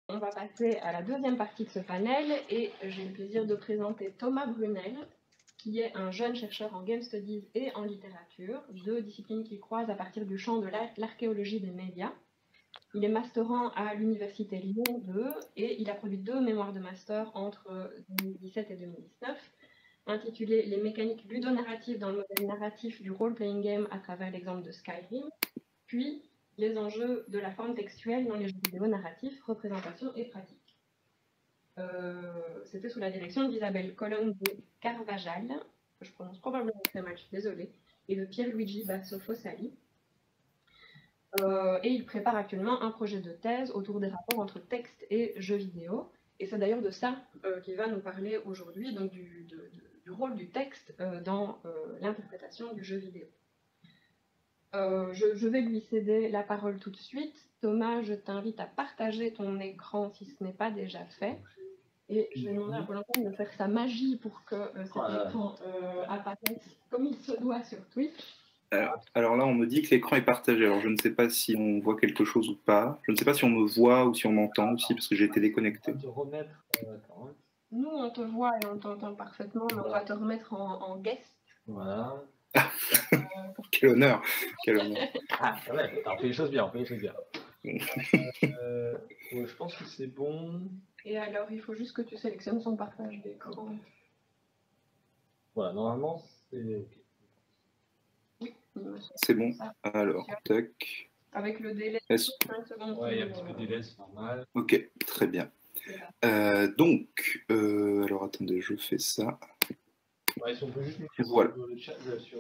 On va passer à la deuxième partie de ce panel et j'ai le plaisir de présenter Thomas Brunel, qui est un jeune chercheur en Game Studies et en littérature, deux disciplines qu'il croise à partir du champ de l'archéologie des médias. Il est masterand à l'Université Lyon 2 et il a produit 2 mémoires de master entre 2017 et 2019, intitulées Les mécaniques ludonarratives dans le modèle narratif du role-playing game à travers l'exemple de Skyrim, puis les enjeux de la forme textuelle dans les jeux vidéo narratifs, représentation et pratique. C'était sous la direction d'Isabelle Colombo Carvajal, que je prononce probablement très mal, je suis désolée, et de Pierluigi Basso-Fossali. Et il prépare actuellement un projet de thèse autour des rapports entre texte et jeux vidéo. Et c'est d'ailleurs de ça qu'il va nous parler aujourd'hui, donc du rôle du texte dans l'interprétation du jeu vidéo. Je vais lui céder la parole tout de suite. Thomas, je t'invite à partager ton écran si ce n'est pas déjà fait. Et je vais demander à Pôle emploi de faire sa magie pour que cet écran apparaisse comme il se doit sur Twitch. Alors là, on me dit que l'écran est partagé. Alors je ne sais pas si on voit quelque chose ou pas. Je ne sais pas si on me voit ou si on m'entend aussi, parce que j'ai été déconnecté. Nous, on te voit et on t'entend parfaitement, mais on va te remettre en guest. Voilà. Quel honneur, quel honneur. Ah, ouais, on fait les choses bien, on fait les choses bien. Ouais, je pense que c'est bon. Et alors, il faut juste que tu sélectionnes son partage d'écran. Voilà, normalement, c'est OK. Oui, c'est bon. Alors, tac. Avec le délai de 5 secondes. Ouais, il y a un petit peu de délai, c'est normal. Ok, très bien. Donc, alors attendez, je fais ça. Ouais, si on peut juste nous dire voilà. sur le chat,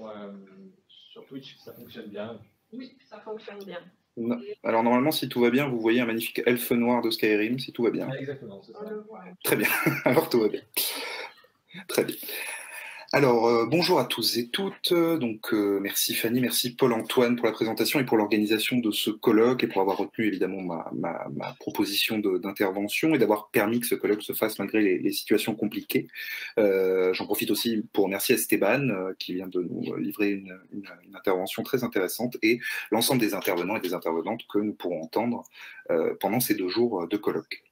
sur Twitch, ça fonctionne bien. Oui, ça fonctionne bien. Non. Alors normalement, si tout va bien, vous voyez un magnifique elfe noir de Skyrim, si tout va bien. Ouais, exactement, c'est ça. Très bien, alors tout va bien. Très bien. Alors, bonjour à tous et toutes. Donc, merci Fanny, merci Paul-Antoine pour la présentation et pour l'organisation de ce colloque et pour avoir retenu évidemment ma proposition d'intervention et d'avoir permis que ce colloque se fasse malgré les situations compliquées. J'en profite aussi pour remercier Esteban qui vient de nous livrer une intervention très intéressante et l'ensemble des intervenants et des intervenantes que nous pourrons entendre pendant ces 2 jours de colloque.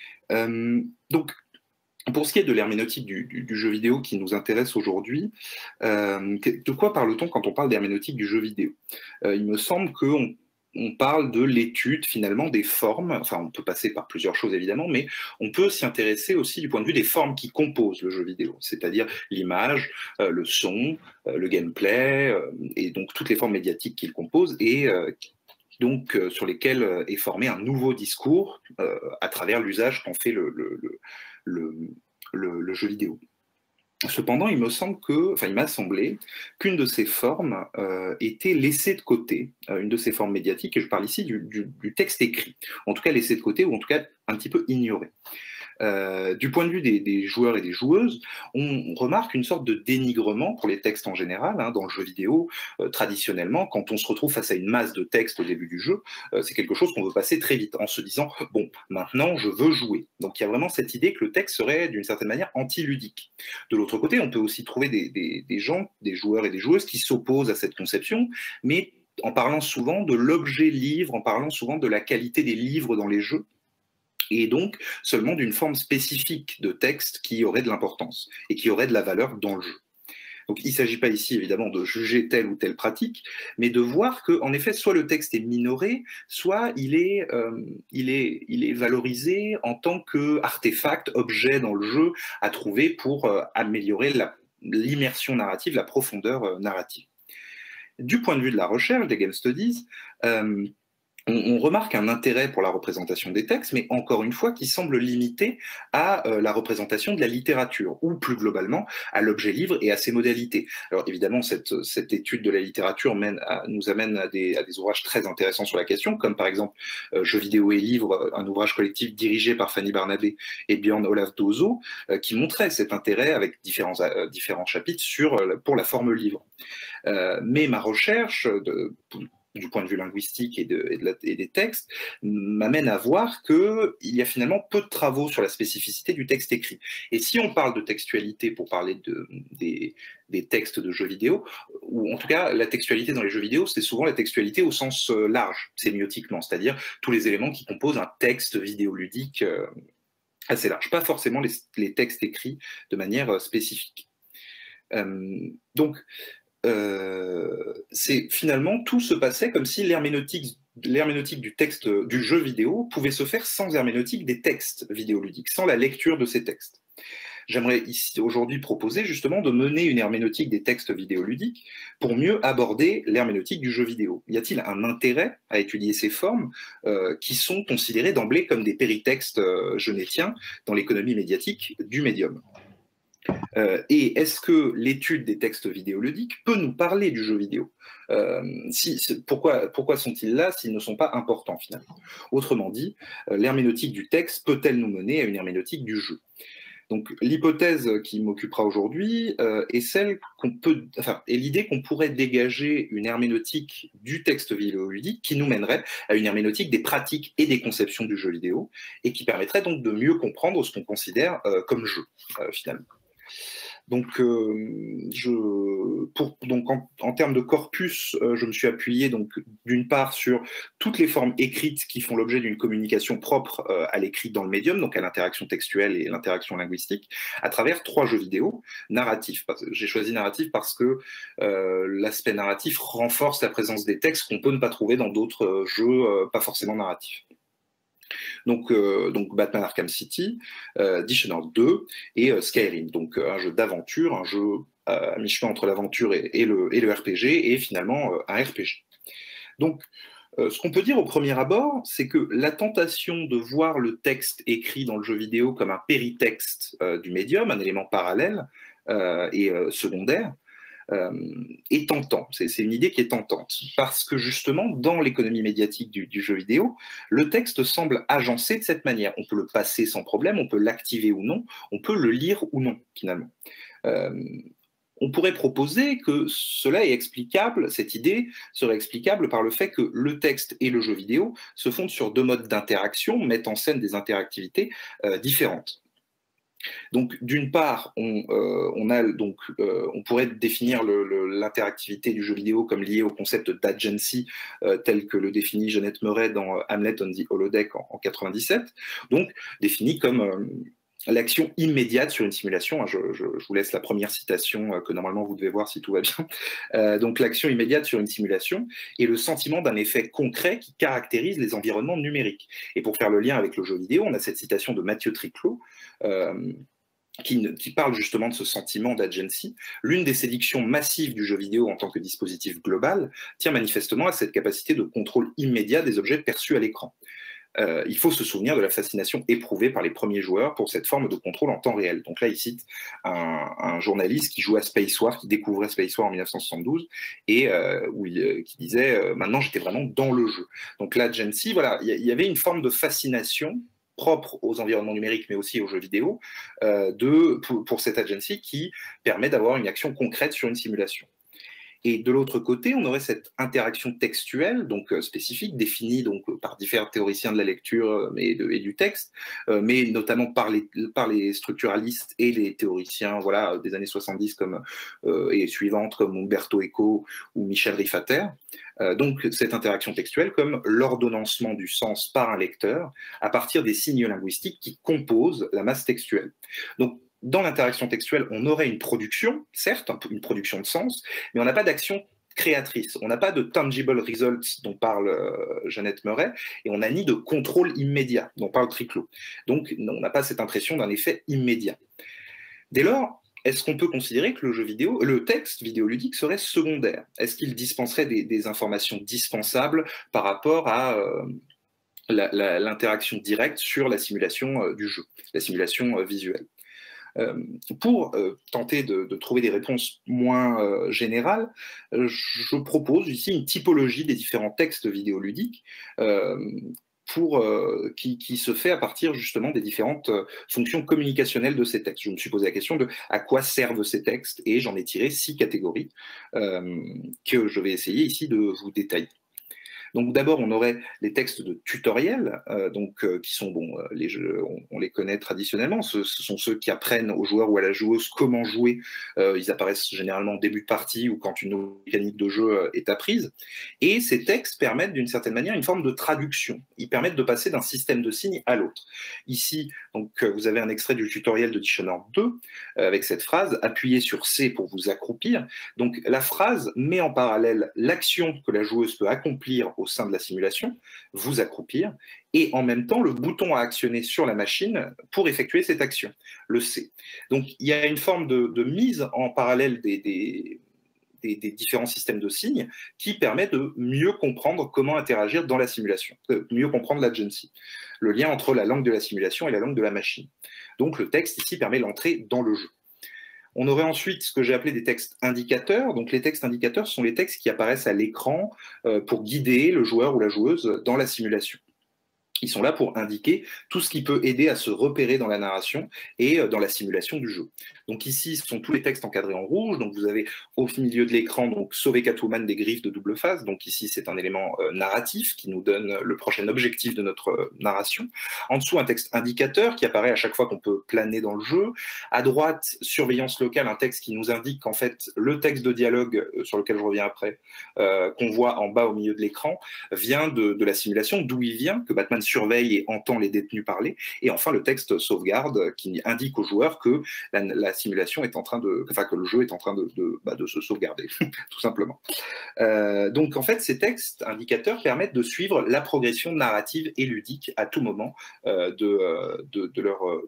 Donc, pour ce qui est de l'herméneutique du jeu vidéo qui nous intéresse aujourd'hui, de quoi parle-t-on quand on parle d'herméneutique du jeu vidéo? Il me semble qu'on parle de l'étude finalement des formes, enfin on peut passer par plusieurs choses évidemment, mais on peut s'y intéresser aussi du point de vue des formes qui composent le jeu vidéo, c'est-à-dire l'image, le son, le gameplay, et donc toutes les formes médiatiques qu'il compose, et donc sur lesquelles est formé un nouveau discours à travers l'usage qu'en fait le jeu vidéo. Cependant, il m'a semblé qu'une de ces formes était laissée de côté, une de ces formes médiatiques, et je parle ici du texte écrit, en tout cas laissée de côté, ou en tout cas un petit peu ignorée. Du point de vue des joueurs et des joueuses, on remarque une sorte de dénigrement pour les textes en général, dans le jeu vidéo. Traditionnellement, quand on se retrouve face à une masse de textes au début du jeu, c'est quelque chose qu'on veut passer très vite, en se disant « bon, maintenant je veux jouer ». Donc il y a vraiment cette idée que le texte serait d'une certaine manière anti-ludique. De l'autre côté, on peut aussi trouver des gens, des joueurs et des joueuses qui s'opposent à cette conception, mais en parlant souvent de l'objet livre, en parlant souvent de la qualité des livres dans les jeux, et donc seulement d'une forme spécifique de texte qui aurait de l'importance et qui aurait de la valeur dans le jeu. Donc il ne s'agit pas ici évidemment de juger telle ou telle pratique, mais de voir qu'en effet, soit le texte est minoré, soit il est valorisé en tant qu'artefact, objet dans le jeu à trouver pour améliorer l'immersion narrative, la profondeur narrative. Du point de vue de la recherche, des Game Studies, on remarque un intérêt pour la représentation des textes, mais encore une fois, qui semble limité à la représentation de la littérature, ou plus globalement, à l'objet livre et à ses modalités. Alors évidemment, cette étude de la littérature nous amène à des ouvrages très intéressants sur la question, comme par exemple Jeux vidéo et livres, un ouvrage collectif dirigé par Fanny Barnabé et Björn Olaf Dozo, qui montrait cet intérêt avec différents chapitres pour la forme livre. Mais ma recherche du point de vue linguistique et des textes, m'amène à voir qu'il y a finalement peu de travaux sur la spécificité du texte écrit. Et si on parle de textualité pour parler des textes de jeux vidéo, ou en tout cas la textualité dans les jeux vidéo, c'est souvent la textualité au sens large, sémiotiquement, c'est-à-dire tous les éléments qui composent un texte vidéoludique assez large, pas forcément les textes écrits de manière spécifique. Donc, c'est finalement tout se passait comme si l'herméneutique du texte du jeu vidéo pouvait se faire sans herméneutique des textes vidéoludiques, sans la lecture de ces textes. J'aimerais ici aujourd'hui proposer justement de mener une herméneutique des textes vidéoludiques pour mieux aborder l'herméneutique du jeu vidéo. Y a-t-il un intérêt à étudier ces formes qui sont considérées d'emblée comme des péritextes genetiens dans l'économie médiatique du médium? Et est-ce que l'étude des textes vidéoludiques peut nous parler du jeu vidéo? Pourquoi sont-ils là s'ils ne sont pas importants finalement? Autrement dit, l'herméneutique du texte peut-elle nous mener à une herméneutique du jeu? Donc l'hypothèse qui m'occupera aujourd'hui est celle est l'idée qu'on pourrait dégager une herméneutique du texte vidéoludique qui nous mènerait à une herméneutique des pratiques et des conceptions du jeu vidéo et qui permettrait donc de mieux comprendre ce qu'on considère comme jeu finalement. Donc, en termes de corpus, je me suis appuyé donc d'une part sur toutes les formes écrites qui font l'objet d'une communication propre à l'écrit dans le médium, donc à l'interaction textuelle et l'interaction linguistique, à travers 3 jeux vidéo narratifs. J'ai choisi narratif parce que l'aspect narratif renforce la présence des textes qu'on peut ne pas trouver dans d'autres jeux pas forcément narratifs. Donc Batman Arkham City, Dishonored 2 et Skyrim, donc un jeu d'aventure, un jeu à mi-chemin entre l'aventure et le RPG, et finalement un RPG. Donc, ce qu'on peut dire au premier abord, c'est que la tentation de voir le texte écrit dans le jeu vidéo comme un péritexte du médium, un élément parallèle et secondaire, est tentant. C'est une idée qui est tentante, parce que justement, dans l'économie médiatique du jeu vidéo, le texte semble agencé de cette manière. On peut le passer sans problème, on peut l'activer ou non, on peut le lire ou non, finalement. On pourrait proposer que cela est explicable, cette idée serait explicable par le fait que le texte et le jeu vidéo se fondent sur 2 modes d'interaction, mettent en scène des interactivités différentes. Donc, d'une part, on pourrait définir l'interactivité du jeu vidéo comme liée au concept d'agency, tel que le définit Jeannette Murray dans Hamlet on the Holodeck en 1997, donc défini comme l'action immédiate sur une simulation. Je vous laisse la première citation que normalement vous devez voir si tout va bien. Donc l'action immédiate sur une simulation et le sentiment d'un effet concret qui caractérise les environnements numériques. Et pour faire le lien avec le jeu vidéo, on a cette citation de Mathieu Triclot qui parle justement de ce sentiment d'agency. L'une des séductions massives du jeu vidéo en tant que dispositif global tient manifestement à cette capacité de contrôle immédiat des objets perçus à l'écran. Il faut se souvenir de la fascination éprouvée par les premiers joueurs pour cette forme de contrôle en temps réel. Donc là, il cite un journaliste qui jouait à Spacewar, qui découvrait Spacewar en 1972, et qui disait maintenant j'étais vraiment dans le jeu. Donc là, Agency, voilà, il y avait une forme de fascination propre aux environnements numériques, mais aussi aux jeux vidéo, pour cette agency qui permet d'avoir une action concrète sur une simulation. Et de l'autre côté, on aurait cette interaction textuelle, donc spécifique, définie donc par différents théoriciens de la lecture et du texte, mais notamment par les structuralistes et les théoriciens des années 70 et suivantes comme Umberto Eco ou Michel Riffater. Donc cette interaction textuelle comme l'ordonnancement du sens par un lecteur à partir des signes linguistiques qui composent la masse textuelle. Donc dans l'interaction textuelle, on aurait une production, certes, une production de sens, mais on n'a pas d'action créatrice. On n'a pas de tangible results dont parle Jeannette Murray, et on n'a ni de contrôle immédiat dont parle Triclot. Donc on n'a pas cette impression d'un effet immédiat. Dès lors, est-ce qu'on peut considérer que le texte vidéoludique serait secondaire? Est-ce qu'il dispenserait des informations dispensables par rapport à l'interaction directe sur la simulation du jeu, la simulation visuelle? Pour tenter de trouver des réponses moins générales, je propose ici une typologie des différents textes vidéoludiques qui se fait à partir justement des différentes fonctions communicationnelles de ces textes. Je me suis posé la question de à quoi servent ces textes, et j'en ai tiré 6 catégories que je vais essayer ici de vous détailler. Donc d'abord, on aurait les textes de tutoriel, qui sont, les jeux, on les connaît traditionnellement, ce sont ceux qui apprennent aux joueurs ou à la joueuse comment jouer. Ils apparaissent généralement au début de partie ou quand une mécanique de jeu est apprise. Et ces textes permettent d'une certaine manière une forme de traduction. Ils permettent de passer d'un système de signes à l'autre. Ici, donc, vous avez un extrait du tutoriel de Dishonored 2 avec cette phrase « Appuyez sur C pour vous accroupir ». Donc la phrase met en parallèle l'action que la joueuse peut accomplir au sein de la simulation, vous accroupir, et en même temps le bouton à actionner sur la machine pour effectuer cette action, le C. Donc il y a une forme de mise en parallèle des différents systèmes de signes qui permet de mieux comprendre comment interagir dans la simulation, mieux comprendre l'agency, le lien entre la langue de la simulation et la langue de la machine. Donc le texte ici permet l'entrée dans le jeu. On aurait ensuite ce que j'ai appelé des textes indicateurs. Donc les textes indicateurs sont les textes qui apparaissent à l'écran pour guider le joueur ou la joueuse dans la simulation. Ils sont là pour indiquer tout ce qui peut aider à se repérer dans la narration et dans la simulation du jeu. Donc ici, ce sont tous les textes encadrés en rouge. Donc vous avez au milieu de l'écran, donc sauver Catwoman des griffes de double face. Donc ici, c'est un élément narratif qui nous donne le prochain objectif de notre narration. En dessous, un texte indicateur qui apparaît à chaque fois qu'on peut planer dans le jeu. À droite, surveillance locale, un texte qui nous indique qu'en fait, le texte de dialogue, sur lequel je reviens après, qu'on voit en bas au milieu de l'écran, vient de la simulation, d'où il vient, que Batman surveille et entend les détenus parler. Et enfin, le texte sauvegarde qui indique aux joueurs que la simulation est en train de, enfin que le jeu est en train de se sauvegarder, tout simplement. Donc en fait, ces textes indicateurs permettent de suivre la progression narrative et ludique à tout moment de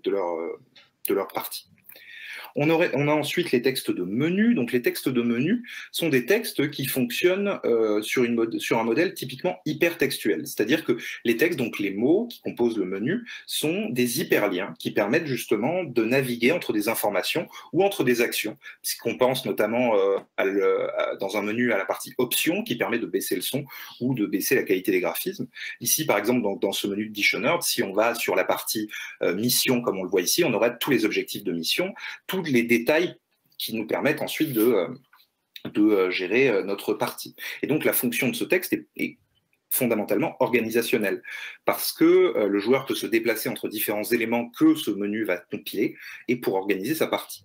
leur partie. On a ensuite les textes de menu. Donc les textes de menu sont des textes qui fonctionnent sur un modèle typiquement hypertextuel. C'est-à-dire que les textes, donc les mots qui composent le menu, sont des hyperliens qui permettent justement de naviguer entre des informations ou entre des actions. Qu'on pense notamment dans un menu à la partie options qui permet de baisser le son ou de baisser la qualité des graphismes. Ici, par exemple, dans ce menu de Dishonored, si on va sur la partie mission, comme on le voit ici, on aura tous les objectifs de mission, tous les détails qui nous permettent ensuite de gérer notre partie. Et donc la fonction de ce texte est fondamentalement organisationnelle, parce que le joueur peut se déplacer entre différents éléments que ce menu va compiler, et pour organiser sa partie.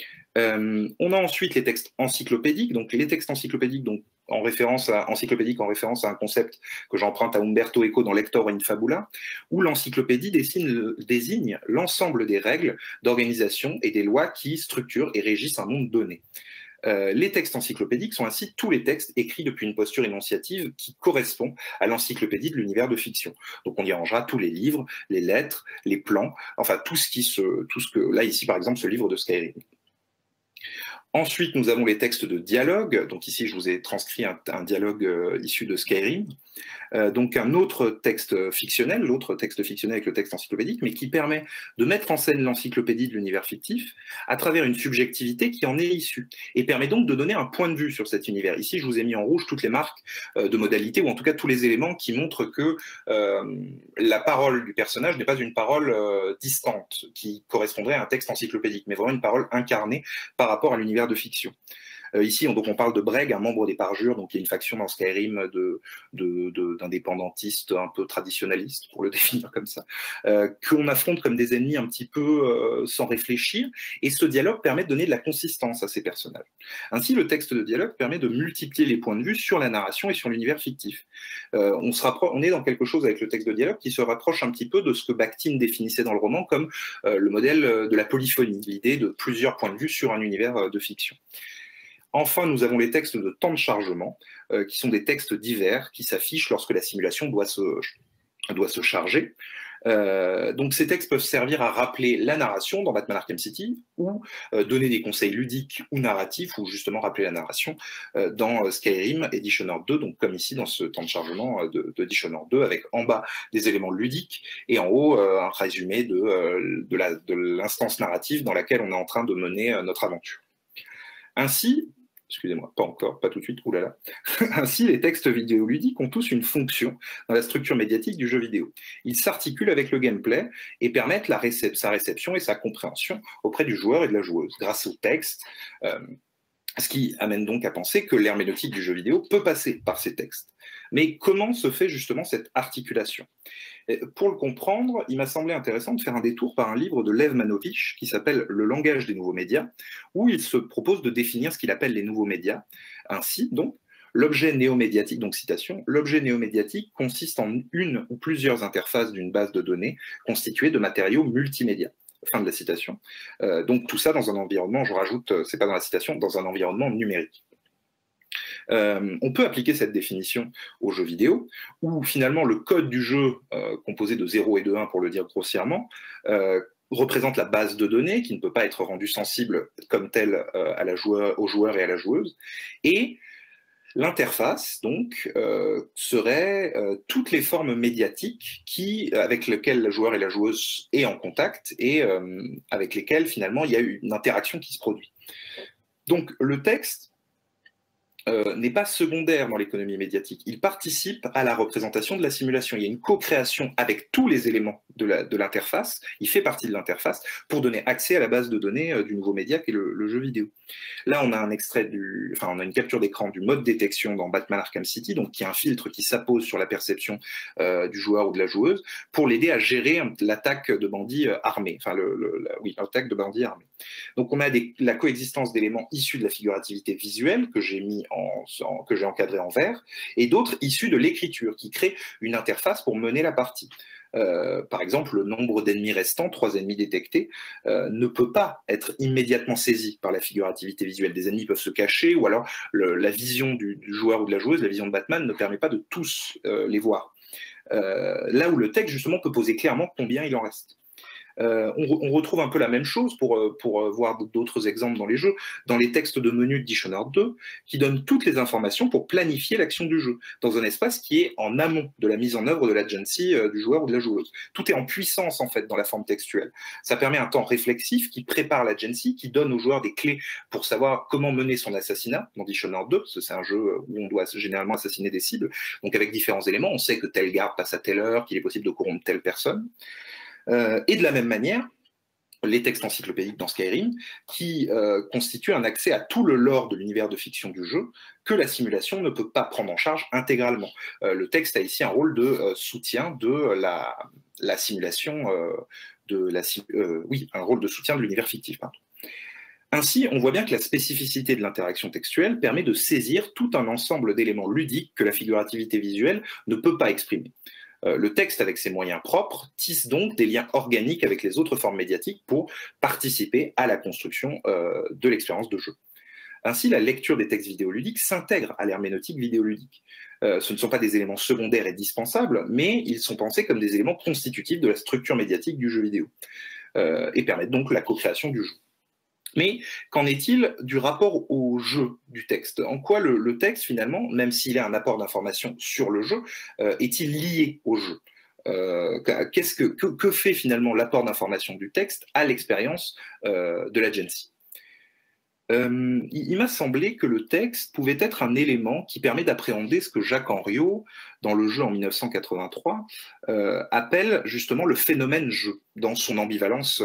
On a ensuite les textes encyclopédiques. Donc les textes encyclopédiques, donc en référence à un concept que j'emprunte à Umberto Eco dans Lector in Fabula, où l'encyclopédie désigne l'ensemble des règles d'organisation et des lois qui structurent et régissent un monde donné. Les textes encyclopédiques sont ainsi tous les textes écrits depuis une posture énonciative qui correspond à l'encyclopédie de l'univers de fiction. Donc on y rangera tous les livres, les lettres, les plans, enfin tout ce que là ici par exemple ce livre de Skyrim. Ensuite, nous avons les textes de dialogue. Donc ici, je vous ai transcrit un dialogue issu de Skyrim. Donc un autre texte fictionnel, l'autre texte fictionnel avec le texte encyclopédique, mais qui permet de mettre en scène l'encyclopédie de l'univers fictif à travers une subjectivité qui en est issue, et permet donc de donner un point de vue sur cet univers. Ici, je vous ai mis en rouge toutes les marques de modalité, ou en tout cas tous les éléments qui montrent que la parole du personnage n'est pas une parole distante, qui correspondrait à un texte encyclopédique, mais vraiment une parole incarnée par rapport à l'univers de fiction. Ici, on parle de Breg, un membre des Parjures, donc il y a une faction dans Skyrim d'indépendantistes un peu traditionnalistes, pour le définir comme ça, qu'on affronte comme des ennemis un petit peu sans réfléchir, et ce dialogue permet de donner de la consistance à ces personnages. Ainsi, le texte de dialogue permet de multiplier les points de vue sur la narration et sur l'univers fictif. On est dans quelque chose avec le texte de dialogue qui se rapproche un petit peu de ce que Bakhtin définissait dans le roman comme le modèle de la polyphonie, l'idée de plusieurs points de vue sur un univers de fiction. Enfin, nous avons les textes de temps de chargement, qui sont des textes divers qui s'affichent lorsque la simulation doit se charger. Donc ces textes peuvent servir à rappeler la narration dans Batman Arkham City, ou donner des conseils ludiques ou narratifs, ou justement rappeler la narration dans Skyrim et Dishonored 2, donc comme ici dans ce temps de chargement de Dishonored 2, avec en bas des éléments ludiques et en haut un résumé de l'instance narrative dans laquelle on est en train de mener notre aventure. Ainsi, excusez-moi, pas encore, pas tout de suite, oulala. Ainsi, les textes vidéoludiques ont tous une fonction dans la structure médiatique du jeu vidéo. Ils s'articulent avec le gameplay et permettent sa réception et sa compréhension auprès du joueur et de la joueuse, grâce au texte, ce qui amène donc à penser que l'herméneutique du jeu vidéo peut passer par ces textes. Mais comment se fait justement cette articulation? Et pour le comprendre, il m'a semblé intéressant de faire un détour par un livre de Lev Manovich qui s'appelle « Le langage des nouveaux médias », où il se propose de définir ce qu'il appelle les nouveaux médias. Ainsi, donc, l'objet néomédiatique, donc citation, l'objet néomédiatique consiste en une ou plusieurs interfaces d'une base de données constituée de matériaux multimédia. Fin de la citation. Donc tout ça dans un environnement, je rajoute, c'est pas dans la citation, dans un environnement numérique. On peut appliquer cette définition aux jeux vidéo, où finalement le code du jeu, composé de 0 et de 1 pour le dire grossièrement, représente la base de données qui ne peut pas être rendue sensible comme telle au joueur et à la joueuse, et l'interface, donc, serait toutes les formes médiatiques avec lesquelles le joueur et la joueuse est en contact et avec lesquelles, finalement, il y a une interaction qui se produit. Donc, le texte n'est pas secondaire dans l'économie médiatique. Il participe à la représentation de la simulation. Il y a une co-création avec tous les éléments de l'interface. Il fait partie de l'interface pour donner accès à la base de données du nouveau média qui est le jeu vidéo. Là, on a un extrait on a une capture d'écran du mode détection dans Batman Arkham City, donc qui est un filtre qui s'appose sur la perception du joueur ou de la joueuse pour l'aider à gérer l'attaque de bandits armés. Enfin, l'attaque de bandits armés. Donc, on a la coexistence d'éléments issus de la figurativité visuelle que j'ai encadré en vert, et d'autres issus de l'écriture qui créent une interface pour mener la partie. Par exemple, le nombre d'ennemis restants, 3 ennemis détectés, ne peut pas être immédiatement saisi par la figurativité visuelle. Des ennemis peuvent se cacher, ou alors la vision du joueur ou de la joueuse, la vision de Batman, ne permet pas de tous les voir. Là où le texte, justement, peut poser clairement combien il en reste. On retrouve un peu la même chose pour voir d'autres exemples dans les jeux, dans les textes de menu de Dishonored 2, qui donnent toutes les informations pour planifier l'action du jeu, dans un espace qui est en amont de la mise en œuvre de l'agency du joueur ou de la joueuse. Tout est en puissance, en fait, dans la forme textuelle. Ça permet un temps réflexif qui prépare l'agency, qui donne aux joueurs des clés pour savoir comment mener son assassinat, dans Dishonored 2, parce que c'est un jeu où on doit généralement assassiner des cibles. Donc avec différents éléments, on sait que tel garde passe à telle heure, qu'il est possible de corrompre telle personne. Et de la même manière, les textes encyclopédiques dans Skyrim, qui constituent un accès à tout le lore de l'univers de fiction du jeu, que la simulation ne peut pas prendre en charge intégralement. Le texte a ici un rôle de soutien de la simulation, un rôle de soutien de l'univers fictif, pardon. Ainsi, on voit bien que la spécificité de l'interaction textuelle permet de saisir tout un ensemble d'éléments ludiques que la figurativité visuelle ne peut pas exprimer. Le texte, avec ses moyens propres, tisse donc des liens organiques avec les autres formes médiatiques pour participer à la construction de l'expérience de jeu. Ainsi, la lecture des textes vidéoludiques s'intègre à l'herméneutique vidéoludique. Ce ne sont pas des éléments secondaires et dispensables, mais ils sont pensés comme des éléments constitutifs de la structure médiatique du jeu vidéo, et permettent donc la co-création du jeu. Mais qu'en est-il du rapport au jeu du texte? En quoi le texte, finalement, même s'il a un apport d'information sur le jeu, est-il lié au jeu? Que fait finalement l'apport d'information du texte à l'expérience de l'agency? Il m'a semblé que le texte pouvait être un élément qui permet d'appréhender ce que Jacques Henriot, dans le jeu en 1983, appelle justement le phénomène jeu, dans son ambivalence,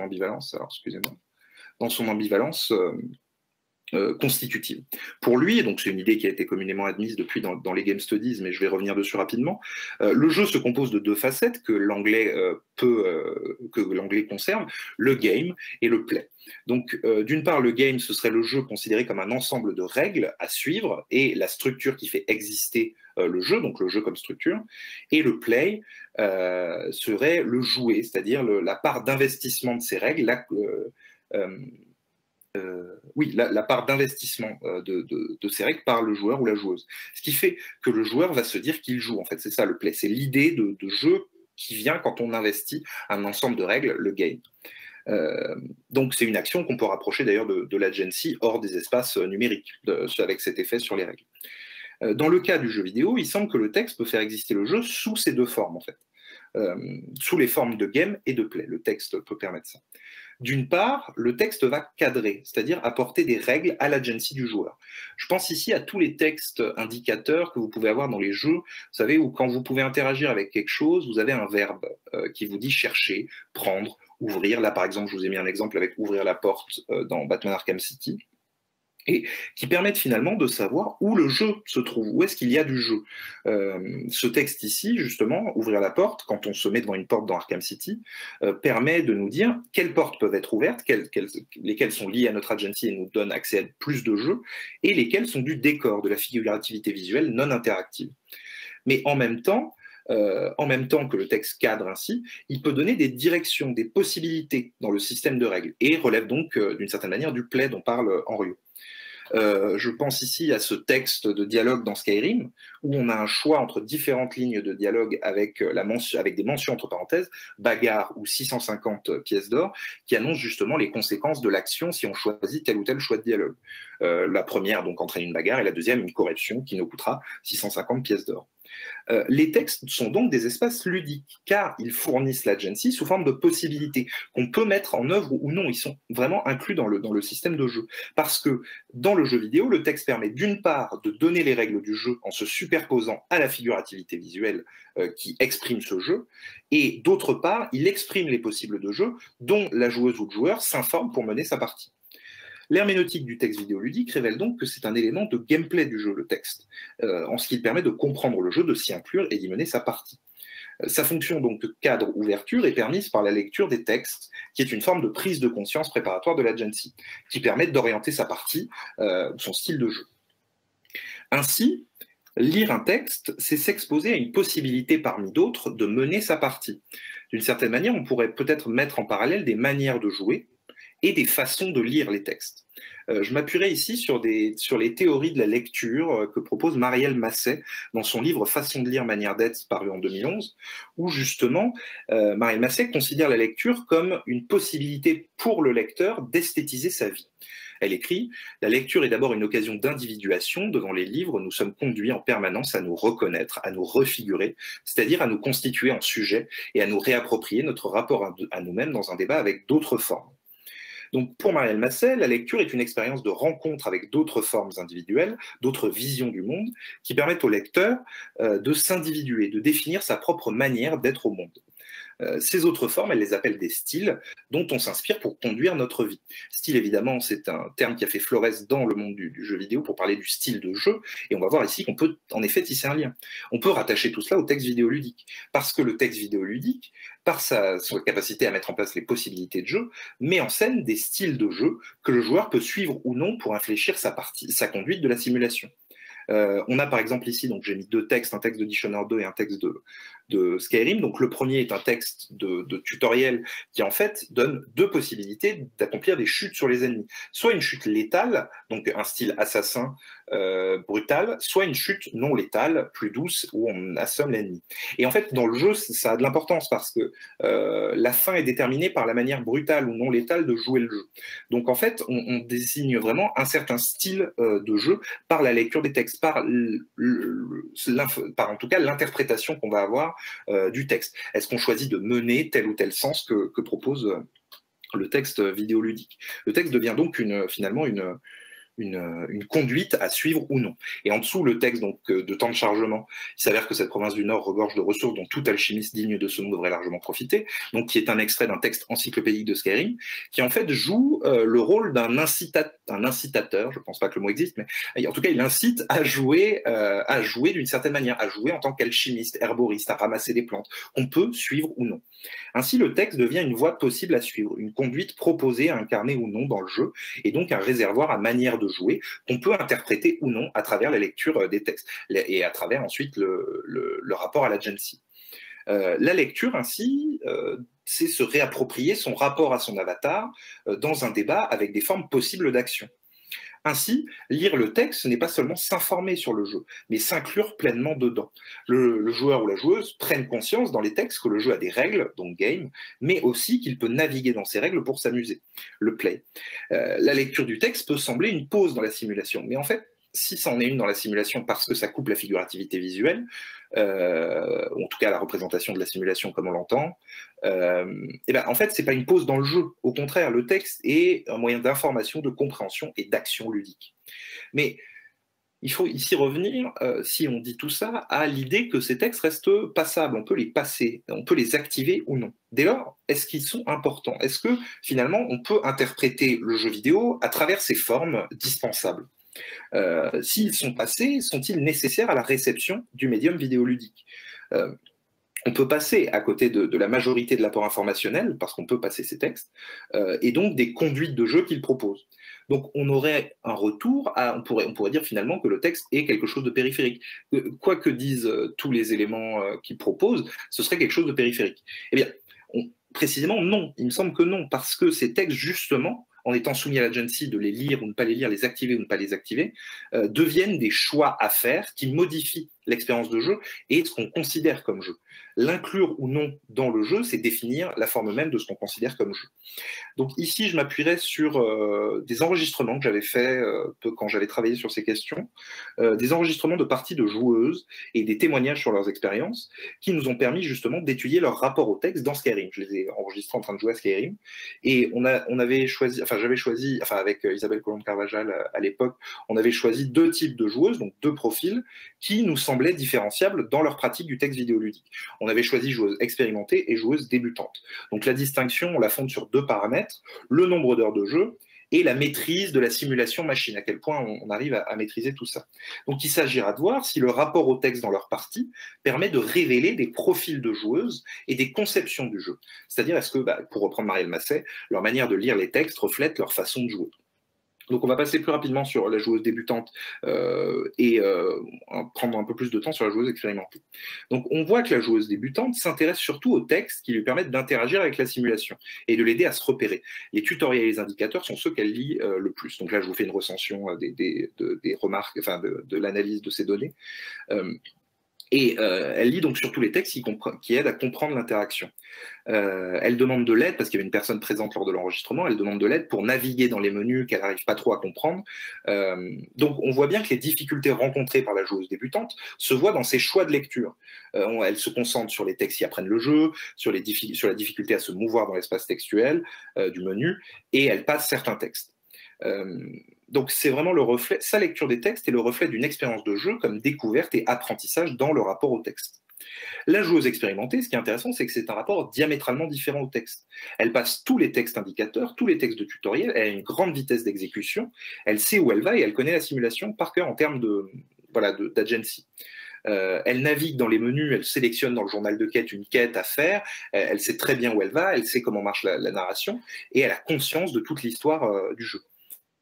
constitutive. Pour lui, et donc c'est une idée qui a été communément admise depuis dans les Game Studies, mais je vais revenir dessus rapidement, le jeu se compose de 2 facettes que l'anglais conserve, le game et le play. Donc d'une part, le game, ce serait le jeu considéré comme un ensemble de règles à suivre et la structure qui fait exister le jeu, donc le jeu comme structure, et le play serait le jouer, c'est-à-dire la part d'investissement de ces règles, la part d'investissement de ces règles par le joueur ou la joueuse. Ce qui fait que le joueur va se dire qu'il joue, en fait, c'est ça le play, c'est l'idée de jeu qui vient quand on investit un ensemble de règles, le game. Donc c'est une action qu'on peut rapprocher d'ailleurs de l'agency hors des espaces numériques, avec cet effet sur les règles. Dans le cas du jeu vidéo, il semble que le texte peut faire exister le jeu sous ces 2 formes, en fait. Sous les formes de game et de play. Le texte peut permettre ça. D'une part, le texte va cadrer, c'est-à-dire apporter des règles à l'agency du joueur. Je pense ici à tous les textes indicateurs que vous pouvez avoir dans les jeux, vous savez, où quand vous pouvez interagir avec quelque chose, vous avez un verbe qui vous dit chercher, prendre, ouvrir. Là, par exemple, je vous ai mis un exemple avec ouvrir la porte dans Batman Arkham City. et qui permettent finalement de savoir où le jeu se trouve, où est-ce qu'il y a du jeu. Ce texte ici, justement, ouvrir la porte, quand on se met devant une porte dans Arkham City, permet de nous dire quelles portes peuvent être ouvertes, lesquelles sont liées à notre agency et nous donnent accès à plus de jeux, et lesquelles sont du décor, de la figurativité visuelle non interactive. Mais en même temps que le texte cadre ainsi, il peut donner des directions, des possibilités dans le système de règles, et relève donc d'une certaine manière du play dont parle Henriot. Je pense ici à ce texte de dialogue dans Skyrim, où on a un choix entre différentes lignes de dialogue avec des mentions entre parenthèses, bagarre ou 650 pièces d'or, qui annoncent justement les conséquences de l'action si on choisit tel ou tel choix de dialogue. La première donc entraîne une bagarre et la deuxième une corruption qui nous coûtera 650 pièces d'or. Les textes sont donc des espaces ludiques, car ils fournissent l'agency sous forme de possibilités qu'on peut mettre en œuvre ou non. Ils sont vraiment inclus dans le système de jeu. Parce que dans le jeu vidéo, le texte permet d'une part de donner les règles du jeu en se superposant à la figurativité visuelle qui exprime ce jeu, et d'autre part, il exprime les possibles de jeu dont la joueuse ou le joueur s'informe pour mener sa partie. L'herméneutique du texte vidéoludique révèle donc que c'est un élément de gameplay du jeu, le texte, en ce qu'il permet de comprendre le jeu, de s'y inclure et d'y mener sa partie. Sa fonction donc de cadre-ouverture est permise par la lecture des textes, qui est une forme de prise de conscience préparatoire de l'agency, qui permet d'orienter sa partie, son style de jeu. Ainsi, lire un texte, c'est s'exposer à une possibilité parmi d'autres de mener sa partie. D'une certaine manière, on pourrait peut-être mettre en parallèle des manières de jouer et des façons de lire les textes. Je m'appuierai ici sur les théories de la lecture que propose Marielle Masset dans son livre « Façon de lire, manière d'être » paru en 2011, où justement Marielle Masset considère la lecture comme une possibilité pour le lecteur d'esthétiser sa vie. Elle écrit « La lecture est d'abord une occasion d'individuation. Devant les livres, nous sommes conduits en permanence à nous reconnaître, à nous refigurer, c'est-à-dire à nous constituer en sujet et à nous réapproprier notre rapport à nous-mêmes dans un débat avec d'autres formes. » Donc, pour Marielle Masset, la lecture est une expérience de rencontre avec d'autres formes individuelles, d'autres visions du monde, qui permettent au lecteur de s'individuer, de définir sa propre manière d'être au monde. Ces autres formes, elle les appelle des styles, dont on s'inspire pour conduire notre vie. Style, évidemment, c'est un terme qui a fait florès dans le monde du jeu vidéo pour parler du style de jeu, et on va voir ici qu'on peut en effet tisser un lien. On peut rattacher tout cela au texte vidéoludique, parce que le texte vidéoludique, par sa capacité à mettre en place les possibilités de jeu, met en scène des styles de jeu que le joueur peut suivre ou non pour infléchir sa conduite de la simulation. On a par exemple ici, donc j'ai mis deux textes, un texte de Dishonored 2 et un texte de Skyrim. Donc le premier est un texte de tutoriel qui en fait donne deux possibilités d'accomplir des chutes sur les ennemis. Soit une chute létale, donc un style assassin brutal, soit une chute non létale, plus douce, où on assomme l'ennemi. Et en fait, dans le jeu, ça a de l'importance parce que la fin est déterminée par la manière brutale ou non létale de jouer le jeu. Donc en fait, on désigne vraiment un certain style de jeu par la lecture des textes, par en tout cas l'interprétation qu'on va avoir du texte. Est-ce qu'on choisit de mener tel ou tel sens que propose le texte vidéoludique? Le texte devient donc finalement une conduite à suivre ou non. Et en dessous, le texte donc, de temps de chargement, il s'avère que cette province du Nord regorge de ressources dont tout alchimiste digne de ce nom devrait largement profiter, donc qui est un extrait d'un texte encyclopédique de Skyrim, qui en fait joue le rôle d'un incitateur, je ne pense pas que le mot existe, mais en tout cas il incite à jouer d'une certaine manière, à jouer en tant qu'alchimiste, herboriste, à ramasser des plantes, qu'on peut suivre ou non. Ainsi, le texte devient une voie possible à suivre, une conduite proposée à incarner ou non dans le jeu, et donc un réservoir à manière de jouer qu'on peut interpréter ou non à travers la lecture des textes, et à travers ensuite le rapport à l'agency. La lecture, ainsi, c'est se réapproprier son rapport à son avatar dans un débat avec des formes possibles d'action. Ainsi, lire le texte, ce n'est pas seulement s'informer sur le jeu, mais s'inclure pleinement dedans. Le joueur ou la joueuse prennent conscience dans les textes que le jeu a des règles, donc game, mais aussi qu'il peut naviguer dans ces règles pour s'amuser, le play. La lecture du texte peut sembler une pause dans la simulation, mais en fait, si ça en est une dans la simulation parce que ça coupe la figurativité visuelle, ou en tout cas la représentation de la simulation comme on l'entend, et ben en fait c'est pas une pause dans le jeu, au contraire le texte est un moyen d'information, de compréhension et d'action ludique. Mais il faut ici revenir, si on dit tout ça, à l'idée que ces textes restent passables, on peut les passer, on peut les activer ou non. Dès lors, est-ce qu'ils sont importants? Est-ce que finalement on peut interpréter le jeu vidéo à travers ces formes dispensables? S'ils sont passés, sont-ils nécessaires à la réception du médium vidéoludique? On peut passer à côté de la majorité de l'apport informationnel, parce qu'on peut passer ces textes, et donc des conduites de jeu qu'ils proposent. Donc on aurait un retour à, on pourrait dire finalement que le texte est quelque chose de périphérique. Quoi que disent tous les éléments qu'il propose, ce serait quelque chose de périphérique. Eh bien, précisément non, il me semble que non, parce que ces textes justement, en étant soumis à l'agency de les lire ou ne pas les lire, les activer ou ne pas les activer, deviennent des choix à faire qui modifient l'expérience de jeu et ce qu'on considère comme jeu. L'inclure ou non dans le jeu, c'est définir la forme même de ce qu'on considère comme jeu. Donc ici, je m'appuierai sur des enregistrements que j'avais faits quand j'avais travaillé sur ces questions, des enregistrements de parties de joueuses et des témoignages sur leurs expériences qui nous ont permis justement d'étudier leur rapport au texte dans Skyrim. Je les ai enregistrés en train de jouer à Skyrim et j'avais choisi, avec Isabelle Colombe-Carvajal à l'époque, on avait choisi 2 types de joueuses, donc 2 profils qui nous semblaient différenciables dans leur pratique du texte vidéoludique. On avait choisi joueuse expérimentée et joueuse débutante. Donc la distinction, on la fonde sur 2 paramètres, le nombre d'heures de jeu et la maîtrise de la simulation machine, à quel point on arrive à maîtriser tout ça. Donc il s'agira de voir si le rapport au texte dans leur partie permet de révéler des profils de joueuses et des conceptions du jeu. C'est-à-dire, est-ce que, pour reprendre Marielle Masset, leur manière de lire les textes reflète leur façon de jouer. Donc on va passer plus rapidement sur la joueuse débutante et prendre un peu plus de temps sur la joueuse expérimentée. Donc on voit que la joueuse débutante s'intéresse surtout aux textes qui lui permettent d'interagir avec la simulation et de l'aider à se repérer. Les tutoriels et les indicateurs sont ceux qu'elle lit le plus. Donc là je vous fais une recension des remarques, enfin de l'analyse de ces données. Elle lit donc surtout les textes qui aident à comprendre l'interaction. Elle demande de l'aide, parce qu'il y avait une personne présente lors de l'enregistrement, elle demande de l'aide pour naviguer dans les menus qu'elle n'arrive pas trop à comprendre. Donc on voit bien que les difficultés rencontrées par la joueuse débutante se voient dans ses choix de lecture. Elle se concentre sur les textes qui apprennent le jeu, sur la difficulté à se mouvoir dans l'espace textuel du menu, et elle passe certains textes. Donc c'est vraiment le reflet, sa lecture des textes est le reflet d'une expérience de jeu comme découverte et apprentissage dans le rapport au texte. La joueuse expérimentée, ce qui est intéressant, c'est que c'est un rapport diamétralement différent au texte. Elle passe tous les textes indicateurs, tous les textes de tutoriel, elle a une grande vitesse d'exécution, elle sait où elle va et elle connaît la simulation par cœur en termes d'agency. Elle navigue dans les menus, elle sélectionne dans le journal de quête une quête à faire, elle sait très bien où elle va, elle sait comment marche la narration, et elle a conscience de toute l'histoire du jeu.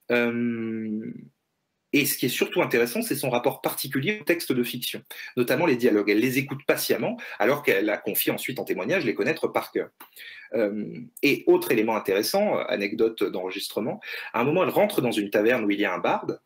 Et ce qui est surtout intéressant, c'est son rapport particulier au texte de fiction, notamment les dialogues. Elle les écoute patiemment, alors qu'elle a confié ensuite en témoignage les connaître par cœur. Et autre élément intéressant, anecdote d'enregistrement, à un moment, elle rentre dans une taverne où il y a un barde,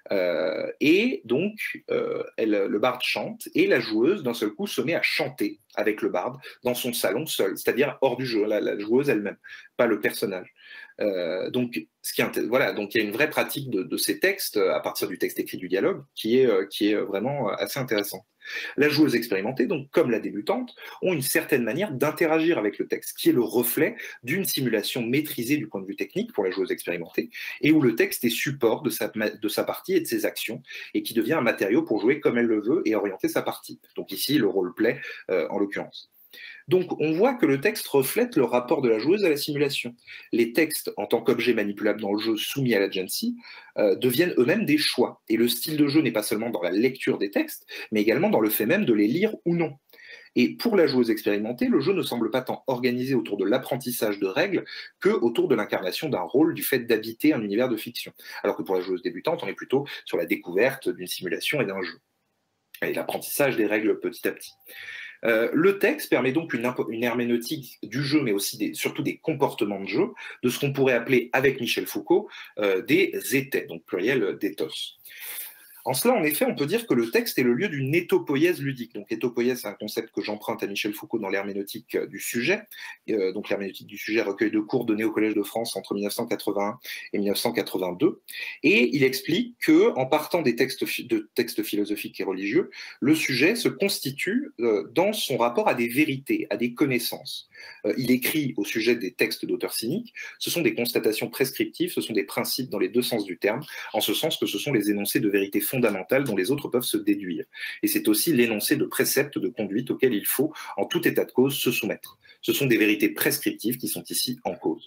et donc le barde chante, et la joueuse, d'un seul coup, se met à chanter avec le barde dans son salon seul, c'est-à-dire hors du jeu, la joueuse elle-même, pas le personnage. Donc il y a une vraie pratique de ces textes à partir du texte écrit du dialogue qui est vraiment assez intéressante. La joueuse expérimentée, donc comme la débutante, ont une certaine manière d'interagir avec le texte, qui est le reflet d'une simulation maîtrisée du point de vue technique pour la joueuse expérimentée, et où le texte est support de sa partie et de ses actions, et qui devient un matériau pour jouer comme elle le veut et orienter sa partie. Donc ici, le roleplay en l'occurrence. Donc on voit que le texte reflète le rapport de la joueuse à la simulation. Les textes, en tant qu'objets manipulables dans le jeu soumis à l'agency, deviennent eux-mêmes des choix. Et le style de jeu n'est pas seulement dans la lecture des textes, mais également dans le fait même de les lire ou non. Et pour la joueuse expérimentée, le jeu ne semble pas tant organisé autour de l'apprentissage de règles que autour de l'incarnation d'un rôle, du fait d'habiter un univers de fiction. Alors que pour la joueuse débutante, on est plutôt sur la découverte d'une simulation et d'un jeu. Et l'apprentissage des règles petit à petit. Le texte permet donc une herméneutique du jeu, mais aussi surtout des comportements de jeu, de ce qu'on pourrait appeler, avec Michel Foucault, des étais, donc pluriel d'éthos. En cela, en effet, on peut dire que le texte est le lieu d'une étopoïèse ludique. Donc, étopoïèse, c'est un concept que j'emprunte à Michel Foucault dans l'herméneutique du sujet. Donc, l'herméneutique du sujet, recueil de cours donné au Collège de France entre 1981 et 1982. Et il explique que, en partant des textes philosophiques et religieux, le sujet se constitue dans son rapport à des vérités, à des connaissances. Il écrit au sujet des textes d'auteurs cyniques. Ce sont des constatations prescriptives, ce sont des principes dans les 2 sens du terme, en ce sens que ce sont les énoncés de vérité fondamentales dont les autres peuvent se déduire. Et c'est aussi l'énoncé de préceptes de conduite auxquels il faut, en tout état de cause, se soumettre. Ce sont des vérités prescriptives qui sont ici en cause.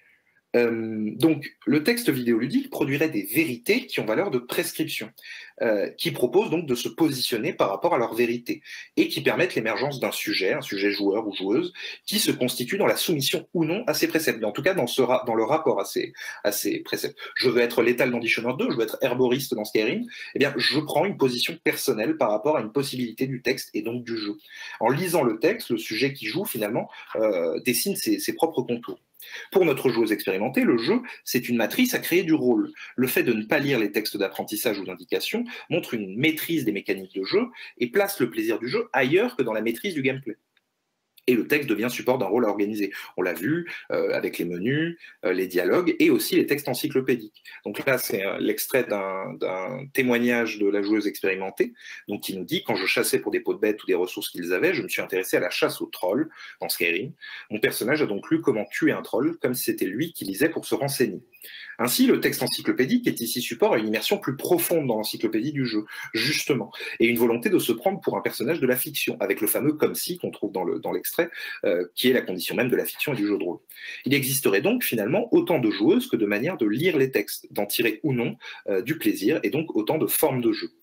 Donc, le texte vidéoludique produirait des vérités qui ont valeur de prescription, qui proposent donc de se positionner par rapport à leur vérité, et qui permettent l'émergence d'un sujet, un sujet joueur ou joueuse, qui se constitue dans la soumission ou non à ces préceptes, en tout cas dans le rapport à ces préceptes. Je veux être létal dans Dishonored 2, je veux être herboriste dans Skyrim, eh bien, je prends une position personnelle par rapport à une possibilité du texte et donc du jeu. En lisant le texte, le sujet qui joue, finalement, dessine ses propres contours. Pour notre joueuse expérimentée, le jeu, c'est une matrice à créer du rôle. Le fait de ne pas lire les textes d'apprentissage ou d'indication montre une maîtrise des mécaniques de jeu et place le plaisir du jeu ailleurs que dans la maîtrise du gameplay. Et le texte devient support d'un rôle à organiser. On l'a vu avec les menus, les dialogues et aussi les textes encyclopédiques. Donc là, c'est l'extrait d'un témoignage de la joueuse expérimentée, donc qui nous dit « Quand je chassais pour des peaux de bêtes ou des ressources qu'ils avaient, je me suis intéressé à la chasse aux trolls dans Skyrim. Mon personnage a donc lu comment tuer un troll, comme si c'était lui qui lisait pour se renseigner. » Ainsi, le texte encyclopédique est ici support à une immersion plus profonde dans l'encyclopédie du jeu, justement, et une volonté de se prendre pour un personnage de la fiction, avec le fameux « comme si » qu'on trouve dans l'extrait, qui est la condition même de la fiction et du jeu de rôle. Il existerait donc finalement autant de joueuses que de manières de lire les textes, d'en tirer ou non du plaisir, et donc autant de formes de jeu.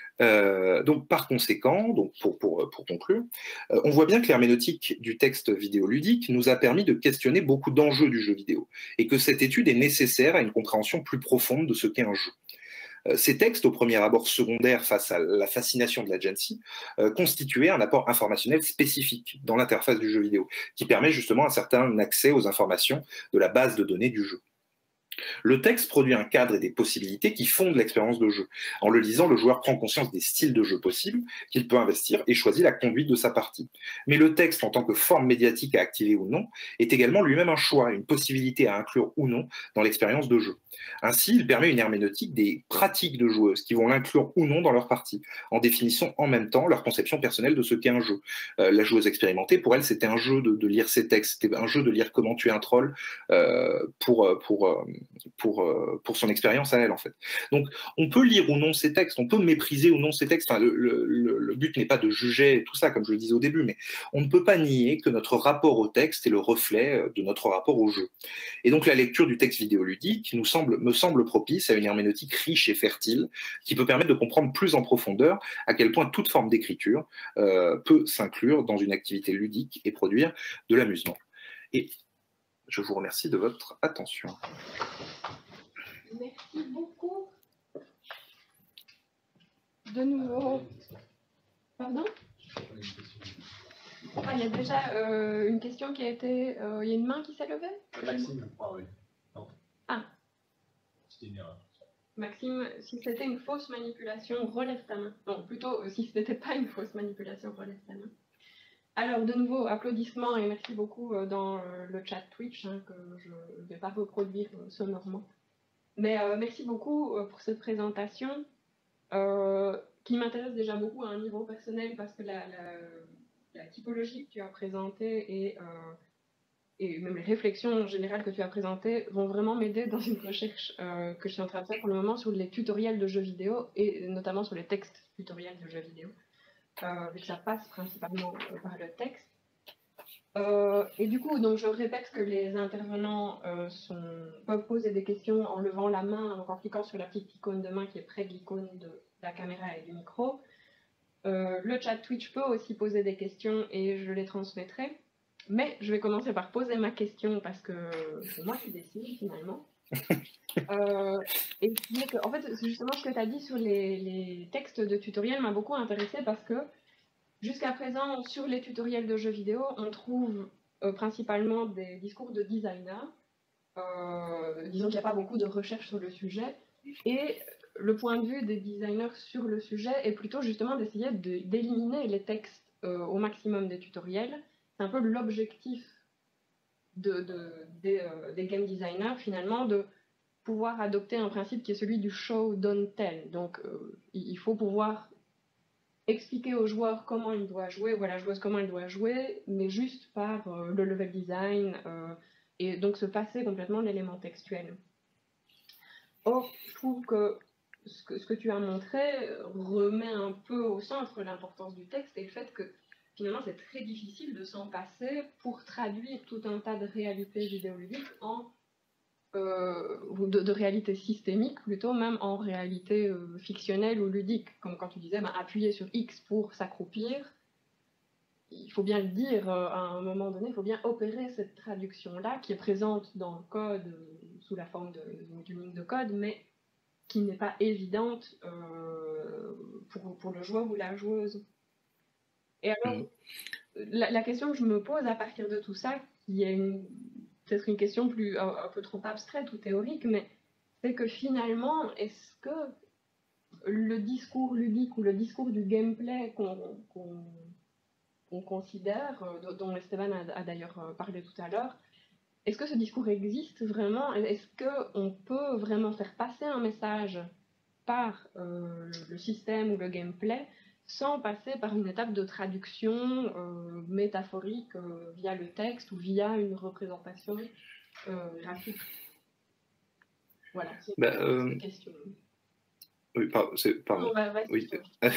Donc par conséquent, donc pour conclure, on voit bien que l'herméneutique du texte vidéoludique nous a permis de questionner beaucoup d'enjeux du jeu vidéo, et que cette étude est nécessaire à une compréhension plus profonde de ce qu'est un jeu. Ces textes, au premier abord secondaires face à la fascination de l'agency, constituaient un apport informationnel spécifique dans l'interface du jeu vidéo, qui permet justement un certain accès aux informations de la base de données du jeu. Le texte produit un cadre et des possibilités qui fondent l'expérience de jeu. En le lisant, le joueur prend conscience des styles de jeu possibles qu'il peut investir et choisit la conduite de sa partie. Mais le texte, en tant que forme médiatique à activer ou non, est également lui-même un choix, une possibilité à inclure ou non dans l'expérience de jeu. Ainsi, il permet une herméneutique des pratiques de joueuses qui vont l'inclure ou non dans leur partie, en définissant en même temps leur conception personnelle de ce qu'est un jeu. La joueuse expérimentée, pour elle, c'était un jeu de lire ses textes, c'était un jeu de lire comment tuer un troll pour son expérience à elle, en fait. Donc, on peut lire ou non ces textes, on peut mépriser ou non ces textes. Enfin, le but n'est pas de juger tout ça, comme je le disais au début, mais on ne peut pas nier que notre rapport au texte est le reflet de notre rapport au jeu. Et donc, la lecture du texte vidéoludique me semble propice à une herméneutique riche et fertile, qui peut permettre de comprendre plus en profondeur à quel point toute forme d'écriture peut s'inclure dans une activité ludique et produire de l'amusement. Et je vous remercie de votre attention. Merci beaucoup. De nouveau. Pardon ? Ah, il y a déjà une question qui a été... il y a une main qui s'est levée ? Maxime, oui. Non. Ah. C'était une erreur. Maxime, si c'était une fausse manipulation, relève ta main. Non, plutôt, si ce n'était pas une fausse manipulation, relève ta main. Alors, de nouveau, applaudissements et merci beaucoup dans le chat Twitch, que je ne vais pas reproduire sonorement. Mais merci beaucoup pour cette présentation qui m'intéresse déjà beaucoup à un niveau personnel parce que la typologie que tu as présentée et même les réflexions générales que tu as présentées vont vraiment m'aider dans une recherche que je suis en train de faire pour le moment sur les tutoriels de jeux vidéo et notamment sur les textes tutoriels de jeux vidéo. Vu que ça passe principalement par le texte. Et du coup, donc, je répète que les intervenants peuvent poser des questions en levant la main, donc en cliquant sur la petite icône de main qui est près de l'icône de la caméra et du micro. Le chat Twitch peut aussi poser des questions et je les transmettrai. Mais je vais commencer par poser ma question parce que c'est moi qui décide finalement. Et en fait, justement, ce que tu as dit sur les textes de tutoriel m'a beaucoup intéressée parce que jusqu'à présent, sur les tutoriels de jeux vidéo, on trouve principalement des discours de designers. Disons qu'il n'y a pas beaucoup de recherche sur le sujet. Et le point de vue des designers sur le sujet est plutôt justement d'essayer d'éliminer les textes au maximum des tutoriels. C'est un peu l'objectif des game designers, finalement, de pouvoir adopter un principe qui est celui du show, don't tell. Donc, il faut pouvoir expliquer au joueur comment il doit jouer, ou à la joueuse comment elle doit jouer, mais juste par le level design, et donc se passer complètement de l'élément textuel. Or, je trouve que ce que tu as montré remet un peu au centre l'importance du texte et le fait que finalement c'est très difficile de s'en passer pour traduire tout un tas de réalités vidéoludiques en de réalité systémique, plutôt même en réalité fictionnelle ou ludique. Comme quand tu disais, appuyer sur X pour s'accroupir, il faut bien le dire, à un moment donné, il faut bien opérer cette traduction-là qui est présente dans le code sous la forme d'une ligne de code, mais qui n'est pas évidente pour le joueur ou la joueuse. Et alors, la question que je me pose à partir de tout ça, qui est peut-être une question un peu trop abstraite ou théorique, mais c'est que finalement, est-ce que le discours ludique ou le discours du gameplay qu'on considère, dont Esteban a d'ailleurs parlé tout à l'heure, est-ce que ce discours existe vraiment? Est-ce qu'on peut vraiment faire passer un message par le système ou le gameplay sans passer par une étape de traduction métaphorique via le texte ou via une représentation graphique? Voilà, c'est une question. Oui, pardon. Non, oui.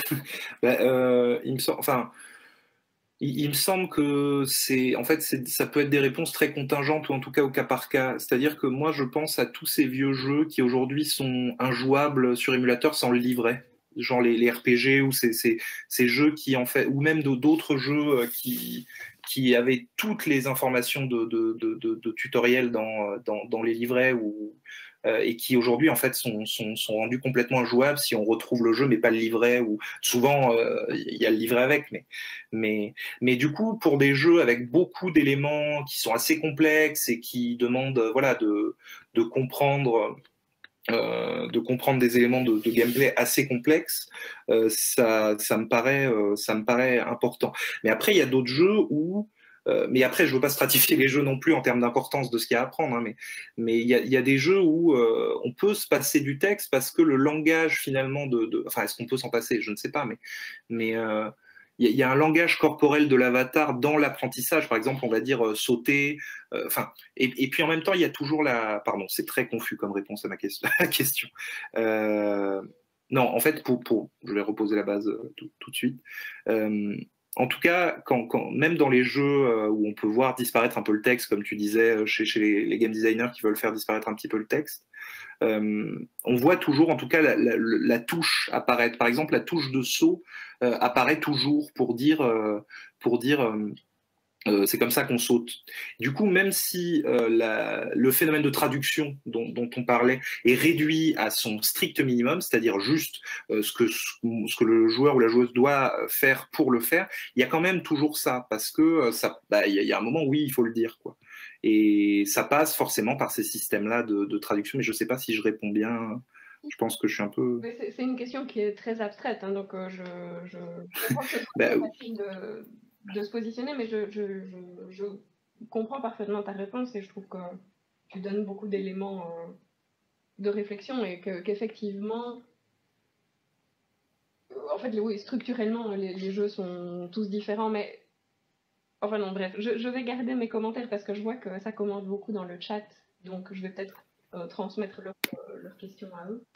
Il me semble que ça peut être des réponses très contingentes ou en tout cas au cas par cas. C'est-à-dire que moi, je pense à tous ces vieux jeux qui aujourd'hui sont injouables sur émulateur sans le livret. Genre les RPG ou ces jeux qui en fait, ou même d'autres jeux qui avaient toutes les informations de tutoriel dans les livrets et qui aujourd'hui en fait sont rendus complètement injouables si on retrouve le jeu mais pas le livret, ou souvent il y a le livret avec, mais du coup pour des jeux avec beaucoup d'éléments qui sont assez complexes et qui demandent de comprendre des éléments de gameplay assez complexes, ça me paraît important. Mais après il y a d'autres jeux où mais après, je veux pas stratifier les jeux non plus en termes d'importance de ce qu'il y a à apprendre, hein, mais il y a des jeux où on peut se passer du texte parce que le langage finalement enfin, est-ce qu'on peut s'en passer? Je ne sais pas, mais il y a un langage corporel de l'avatar dans l'apprentissage. Par exemple, on va dire sauter. Et puis en même temps, il y a toujours Pardon, c'est très confus comme réponse à ma question. Non, en fait, je vais reposer la base tout de suite. En tout cas, même dans les jeux où on peut voir disparaître un peu le texte, comme tu disais, chez les game designers qui veulent faire disparaître un petit peu le texte, on voit toujours, en tout cas, la touche apparaître. Par exemple, la touche de saut apparaît toujours pour dire c'est comme ça qu'on saute. Du coup, même si le phénomène de traduction dont on parlait est réduit à son strict minimum, c'est-à-dire juste ce que le joueur ou la joueuse doit faire pour le faire, il y a quand même toujours ça, parce que il y a un moment où oui, il faut le dire, quoi. Et ça passe forcément par ces systèmes-là de traduction, mais je ne sais pas si je réponds bien. Je pense que je suis un peu... C'est une question qui est très abstraite, hein, donc je comprends que c'est facile de se positionner, mais je comprends parfaitement ta réponse et je trouve que tu donnes beaucoup d'éléments de réflexion et qu'effectivement, en fait, oui, structurellement, les jeux sont tous différents, mais enfin non, bref, je vais garder mes commentaires parce que je vois que ça commente beaucoup dans le chat, donc je vais peut-être transmettre leurs questions à eux.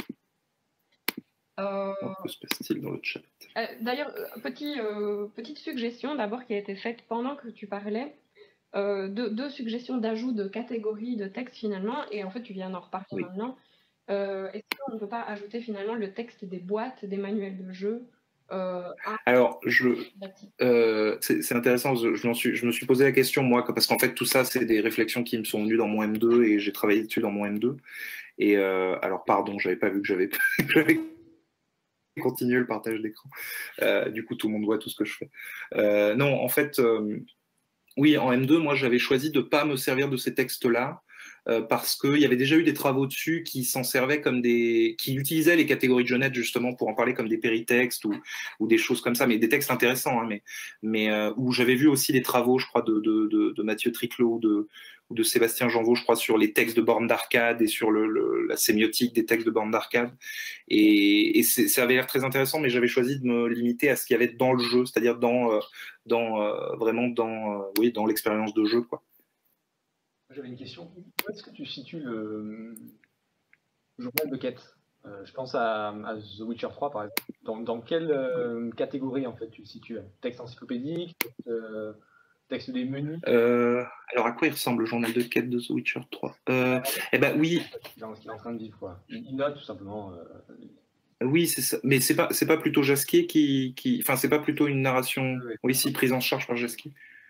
Que se passe-t-il dans le chat? D'ailleurs, petite suggestion d'abord qui a été faite pendant que tu parlais, deux suggestions d'ajout de catégories de texte finalement, et en fait tu viens d'en reparler maintenant. Est-ce qu'on ne peut pas ajouter finalement le texte des boîtes, des manuels de jeu Alors, c'est intéressant, je me suis posé la question moi, parce qu'en fait tout ça c'est des réflexions qui me sont venues dans mon M2 et j'ai travaillé dessus dans mon M2. Et alors pardon, j'avais pas vu que j'avais continué le partage d'écran. Du coup tout le monde voit tout ce que je fais. Non, en fait, oui, en M2, moi j'avais choisi de pas me servir de ces textes-là. Parce qu'il y avait déjà eu des travaux dessus qui s'en servaient qui utilisaient les catégories de Jonette justement pour en parler comme des péritextes ou des choses comme ça, mais des textes intéressants, hein, mais où j'avais vu aussi des travaux, je crois, de Mathieu Triclot ou de Sébastien Janvaux, je crois, sur les textes de bornes d'arcade et sur la sémiotique des textes de bornes d'arcade. Et ça avait l'air très intéressant, mais j'avais choisi de me limiter à ce qu'il y avait dans le jeu, c'est-à-dire vraiment dans l'expérience de jeu, quoi. J'avais une question. Où est-ce que tu situes le journal de quête? Je pense à The Witcher 3, par exemple. Dans quelle catégorie, en fait, tu le situes? Texte encyclopédique, texte des menus? Alors, à quoi il ressemble le journal de quête de The Witcher 3? Eh ben oui. Dans ce qu'il est en train de vivre, quoi. Il note, tout simplement. Oui, c'est ça. Mais c'est pas plutôt Jasquier qui... Enfin, c'est pas plutôt une narration, oui, si, prise en charge par Jasquier.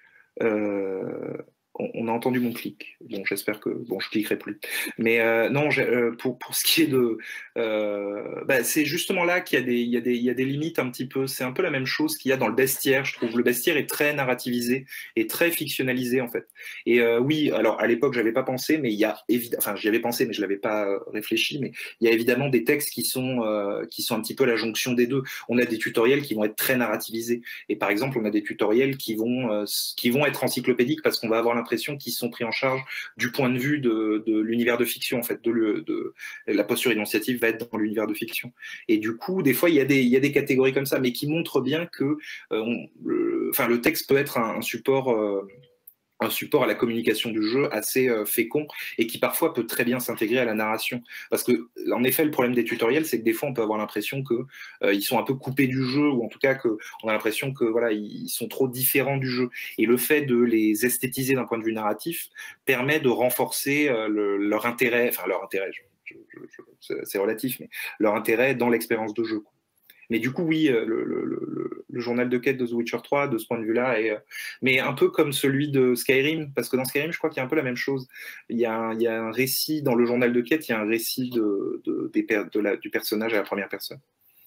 On a entendu mon clic. Bon, j'espère que... Bon, je cliquerai plus. Mais non, pour ce qui est de... c'est justement là qu'il y a des limites un petit peu. C'est un peu la même chose qu'il y a dans le bestiaire, je trouve. Le bestiaire est très narrativisé et très fictionnalisé, en fait. Et oui, alors, à l'époque, j'avais pas pensé, mais il y a évidemment... Enfin, j'y avais pensé, mais je l'avais pas réfléchi, mais il y a évidemment des textes qui sont un petit peu la jonction des deux. On a des tutoriels qui vont être très narrativisés. Et par exemple, on a des tutoriels qui vont être encyclopédiques parce qu'on va avoir l'impression qu'ils sont pris en charge du point de vue de l'univers de fiction, en fait, la posture énonciative va être dans l'univers de fiction. Et du coup, des fois, il y a des catégories comme ça, mais qui montrent bien que le texte peut être un support à la communication du jeu assez fécond et qui parfois peut très bien s'intégrer à la narration. Parce que, en effet, le problème des tutoriels, c'est que des fois, on peut avoir l'impression que ils sont un peu coupés du jeu, ou en tout cas qu'on a l'impression que voilà, ils sont trop différents du jeu. Et le fait de les esthétiser d'un point de vue narratif permet de renforcer leur intérêt, c'est relatif, mais leur intérêt dans l'expérience de jeu. Mais du coup, oui, le journal de quête de The Witcher 3, de ce point de vue-là, mais un peu comme celui de Skyrim, parce que dans Skyrim, je crois qu'il y a un peu la même chose. Il y a un récit, dans le journal de quête, il y a un récit du personnage à la première personne.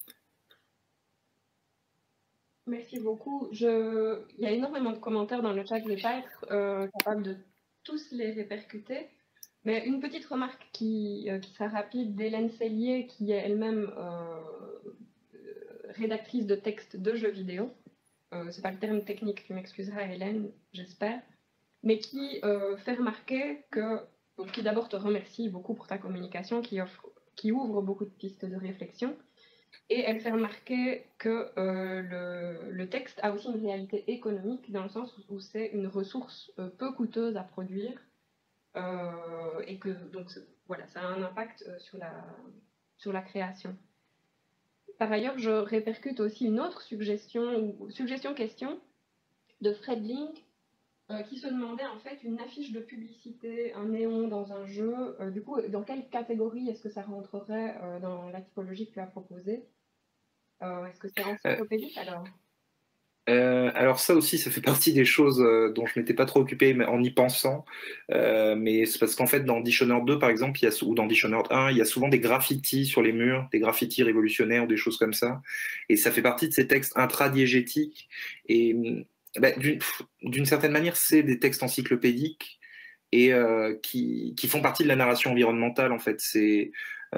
Merci beaucoup. Il y a énormément de commentaires dans le chat, je ne vais pas être capable de tous les répercuter. Mais une petite remarque qui sera rapide d'Hélène Cellier, qui est elle-même rédactrice de textes de jeux vidéo. C'est pas le terme technique, tu m'excuseras Hélène, j'espère. Mais qui fait remarquer qui d'abord te remercie beaucoup pour ta communication, qui ouvre beaucoup de pistes de réflexion. Et elle fait remarquer que le texte a aussi une réalité économique, dans le sens où c'est une ressource peu coûteuse à produire. Et que donc voilà, ça a un impact sur la création. Par ailleurs, je répercute aussi une autre suggestion-question de Fred Link qui se demandait en fait une affiche de publicité, un néon dans un jeu. Du coup, dans quelle catégorie est-ce que ça rentrerait dans la typologie que tu as proposée? Est-ce que c'est encyclopédique alors? Alors ça aussi, ça fait partie des choses dont je m'étais pas trop occupé, mais en y pensant. Mais c'est parce qu'en fait, dans Dishonored 2, par exemple, ou dans Dishonored 1, il y a souvent des graffitis sur les murs, des graffitis révolutionnaires, des choses comme ça. Et ça fait partie de ces textes intradiégétiques. Et d'une certaine manière, c'est des textes encyclopédiques et qui font partie de la narration environnementale, en fait. C'est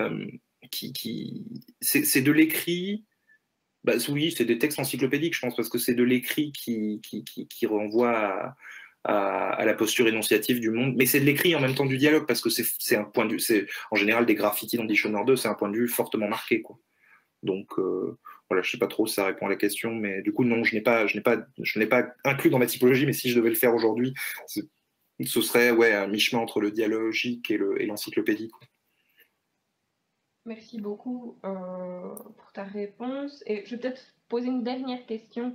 de l'écrit. Oui, c'est des textes encyclopédiques, je pense, parce que c'est de l'écrit qui renvoie à la posture énonciative du monde. Mais c'est de l'écrit en même temps du dialogue, parce que c'est un point de vue, c'est en général des graffitis dans Dishonored 2, c'est un point de vue fortement marqué, quoi. Donc voilà, je sais pas trop si ça répond à la question, mais du coup non, je n'ai pas inclus dans ma typologie, mais si je devais le faire aujourd'hui, ce serait un mi-chemin entre le dialogique et l'encyclopédique. Merci beaucoup pour ta réponse. Et je vais peut-être poser une dernière question.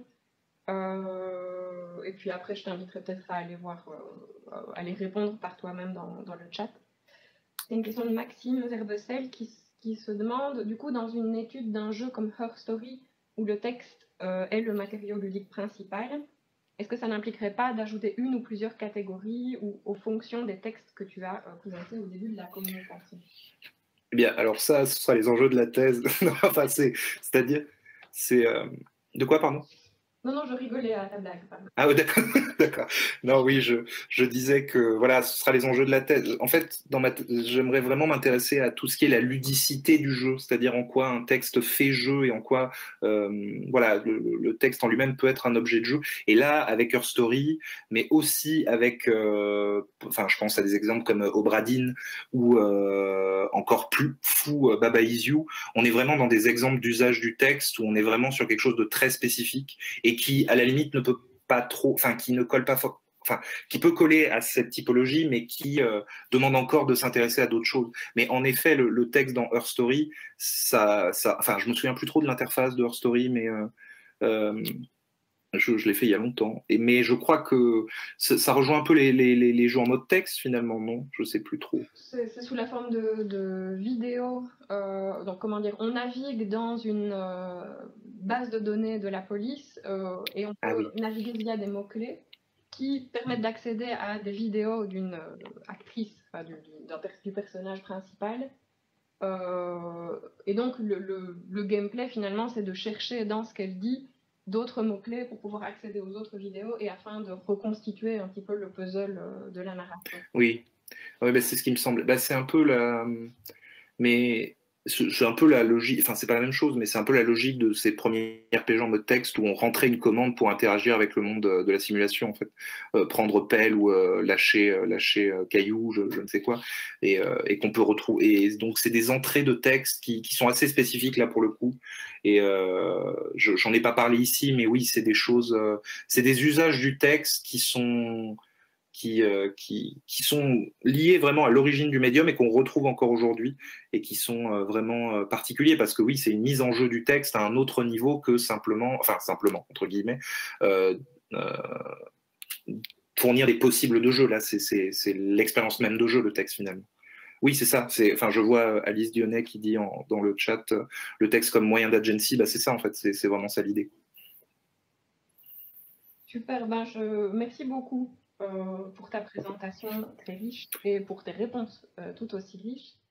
Et puis après, je t'inviterai peut-être à aller répondre par toi-même dans le chat. C'est une question de Maxime Zerbecel qui se demande, du coup, dans une étude d'un jeu comme Her Story, où le texte est le matériau ludique principal, est-ce que ça n'impliquerait pas d'ajouter une ou plusieurs catégories ou aux fonctions des textes que tu as présentés au début de la communication? Eh bien, alors ça, ce sera les enjeux de la thèse. Enfin, c'est-à-dire, de quoi, pardon? Non, je rigolais à ta blague. Pardon. Ah oui, d'accord, d'accord. Non, oui, je disais que voilà, ce sera les enjeux de la thèse. En fait, j'aimerais vraiment m'intéresser à tout ce qui est la ludicité du jeu, c'est-à-dire en quoi un texte fait jeu et en quoi le texte en lui-même peut être un objet de jeu. Et là, avec Her Story, mais aussi avec, je pense à des exemples comme Obradin ou encore plus fou, Baba Is You, on est vraiment dans des exemples d'usage du texte où on est vraiment sur quelque chose de très spécifique et qui, à la limite, ne peut pas trop, qui ne colle pas enfin, qui peut coller à cette typologie, mais qui demande encore de s'intéresser à d'autres choses. Mais en effet, le texte dans Her Story, enfin, je me souviens plus trop de l'interface de Her Story, mais je l'ai fait il y a longtemps. Mais je crois que ça rejoint un peu les jeux en mode texte, finalement, non? Je sais plus trop. C'est sous la forme de vidéos. Donc, comment dire, on navigue dans une base de données de la police et on peut naviguer via des mots-clés qui permettent d'accéder à des vidéos d'une actrice, enfin, du personnage principal. Et donc, le gameplay, finalement, c'est de chercher dans ce qu'elle dit d'autres mots-clés pour pouvoir accéder aux autres vidéos et afin de reconstituer un petit peu le puzzle de la narration. Oui, ouais, bah, c'est ce qui me semble. Bah, c'est un peu la... Mais c'est un peu la logique, enfin c'est pas la même chose, mais c'est un peu la logique de ces premiers RPG en mode texte où on rentrait une commande pour interagir avec le monde de la simulation, en fait. Prendre pelle ou lâcher caillou, je ne sais quoi, et qu'on peut retrouver. Et donc c'est des entrées de texte qui sont assez spécifiques là pour le coup. Et j'en ai pas parlé ici, mais oui, c'est des choses, c'est des usages du texte qui sont liés vraiment à l'origine du médium et qu'on retrouve encore aujourd'hui et qui sont vraiment particuliers parce que oui, c'est une mise en jeu du texte à un autre niveau que simplement, entre guillemets, fournir des possibles de jeu. Là, c'est l'expérience même de jeu, le texte finalement. Oui, c'est ça. Enfin, je vois Alice Dionnet qui dit dans le chat le texte comme moyen d'agency. Bah, c'est ça en fait. C'est vraiment ça l'idée. Super. Merci beaucoup pour ta présentation très riche et pour tes réponses tout aussi riches.